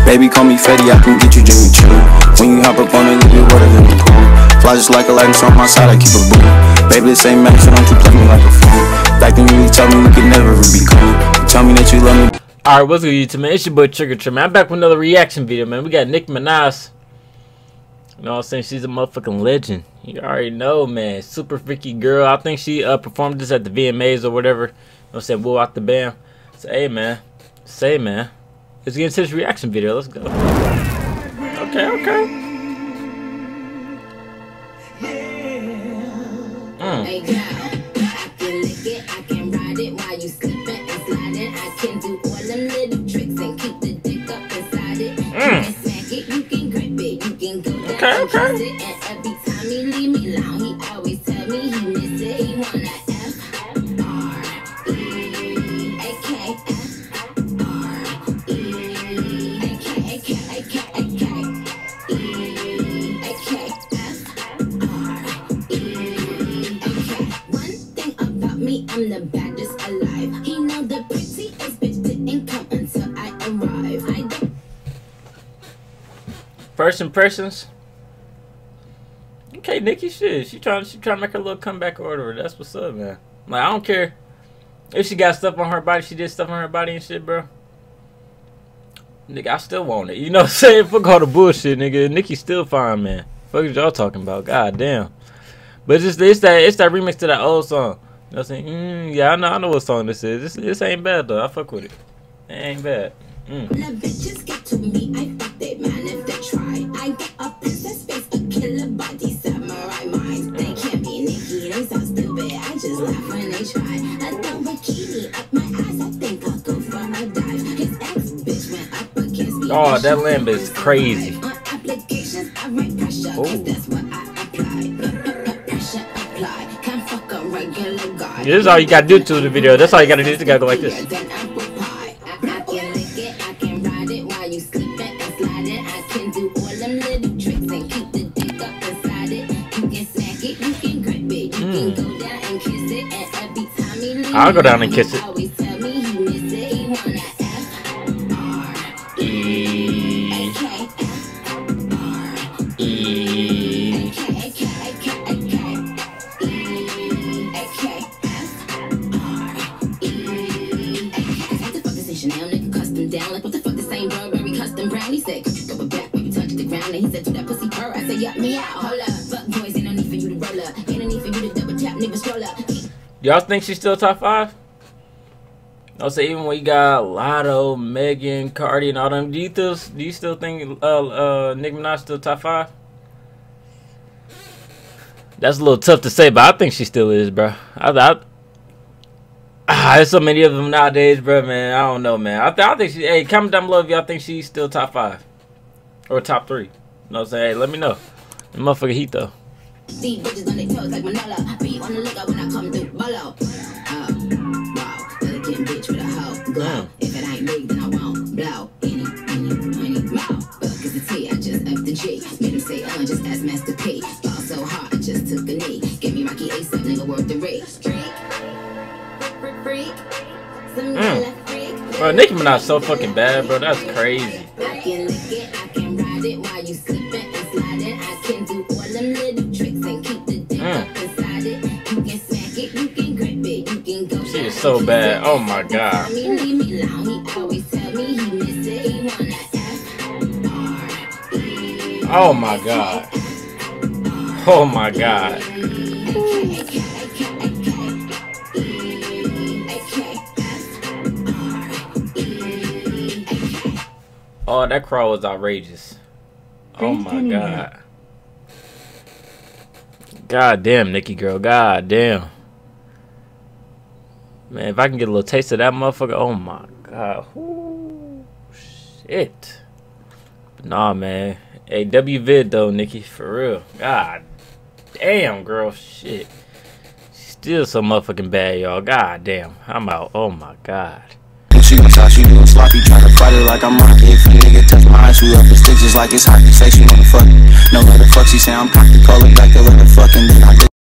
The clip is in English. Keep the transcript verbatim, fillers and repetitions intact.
Baby, call me Fetty, I can get you Jimmy Choo. When you hop up on it, leave your water in the pool. Fly just like a light, so on my side, I keep a boom. Baby, this ain't Max, so don't you play me like a fool. Like them really tell me we could never be cool. You tell me that you love me. Alright, what's good, YouTube, man? It's your boy Trigger Trim, man. I'm back with another reaction video, man. We got Nicki Minaj. You know what I'm saying? She's a motherfucking legend. You already know, man. Super freaky girl. I think she uh, performed this at the V M As or whatever. You know what I'm saying? Woo out the bam. So, hey, man. Say, man. Let's get into this reaction video. Let's go. Okay, okay. Mm. Hey, girl. I can lick it. I can ride it while you slipping and sliding. I can do all them little tricks and keep the dick up inside it. Mm. You can smack it. You can grip it. You can go down okay, and okay. kiss it. And every time he leave me alone, he always tell me he miss it. He wanna F R E A K F R E A K A K A K A K E A K F R E A K. One thing about me, I'm the baddest alive. He know the prettiest bitch didn't come until I arrive. I don't. First impressions. Okay, Nicki, shit. She trying, she trying to make her little comeback or whatever. That's what's up, man. Like, I don't care if she got stuff on her body. She did stuff on her body and shit, bro. Nigga, I still want it. You know what I'm saying? Fuck all the bullshit, nigga. Nicki still fine, man. Fuck is y'all talking about? God damn. But it's just it's that it's that remix to that old song. You know what I'm saying? Mm, yeah, I know, I know what song this is. This this ain't bad though. I fuck with it. It ain't bad. Mm. When the bitches get to me, I fuck they man if they try. I got a princess face, a killer body, samurai mind. They can't be Nicki, they so stupid. I just laugh when they try. I throw bikini up my eyes, I think I'll go for a dive. His ex bitch went up against me. Oh, that lamb is crazy. On applications, I write pressure, cause that's what I apply. Pressure apply, can't fuck a regular guy. This is all you gotta do to the video. That's all you gotta do. You gotta go like this. I'll go down and kiss it. E E custom down like what the fuck the same Burberry custom brand. He said, could you go back when you touch the ground? And he said, do that pussy purr. I said, yup me out. Hold up, fuck boys, ain't no need for you to roll up. Ain't no need for you to double tap, nigga scroll up. Y'all think she's still top five? I'll say even when you got Lotto, Megan, Cardi, and all them. Do you still do you still think uh uh Nicki Minaj still top five? That's a little tough to say, but I think she still is, bro. I, I ah, there's so many of them nowadays, bro. Man, I don't know, man. I, th I think she. Hey, comment down below if y'all think she's still top five or top three. You know what I'm saying? Hey, let me know. The motherfucker heat though. See bitches on their toes like Manila. Be on the lookout when I come through. Bolo. Oh, wow. Elegant bitch with a hoe. Glow. If it ain't big, then I won't blow. Any, any, any, mo. Fuck is the T, I just F the G. Made him say, uh, just ask Master P. Ball so hard, I just took a knee. Give me Rocky A$AP, nigga, worth the rate. Freak. Freak. Some yellow freak. Bro, Nicki Minaj so fucking bad, bro. That's crazy. I can lick it, I can ride it while you slipping and sliding. I can do all them little tricks and keep the dick Mm. up inside it. You can smack it, you can grip it, you can go. She is so bad. Oh my god. He leave me alone, he always tell me he miss it. He wanna F R E. Oh my god. Oh my god. Oh, that crowd was outrageous. Oh my god. God damn, Nicki girl. God damn. Man, if I can get a little taste of that motherfucker, oh my god. Ooh, shit. But nah, man. Hey, W vid though, Nicki, for real. God damn, girl. Shit. She's still so motherfucking bad, y'all. God damn. I'm out. Oh my god. She was how she doing sloppy, trying to fight it like I'm Rocky. If a nigga touch my eyes, we up the stitches like it's hockey. Say she wanna fuck me. No, let the fuck she say I'm cocky. Call it back to let her fucking then I